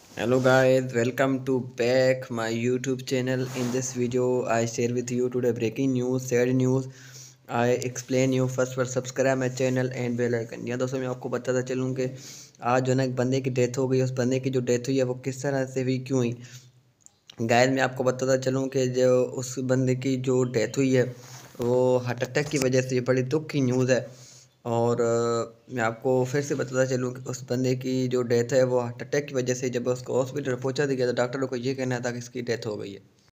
Hello guys, welcome to back my YouTube channel. In this video, I share with you today breaking news, sad news. I explain you first subscribe my channel and bell icon। यहाँ दोस्तों मैं आपको बताता चलूँ कि आज जो है ना एक बंदे की डेथ हो गई। उस बंदे की जो डेथ हुई है वो किस तरह से हुई, क्यों हुई। गाइस मैं आपको बताता चलूँ कि जो उस बंदे की जो डेथ हुई है वो हार्ट अटैक की वजह से, ये बड़ी दुख की न्यूज़ है। और मैं आपको फिर से बताता चलूँ कि उस बंदे की जो डेथ है वो हार्ट अटैक की वजह से, जब उसको हॉस्पिटल पहुंचा दिया तो डॉक्टरों को ये कहना था कि इसकी डेथ हो गई है।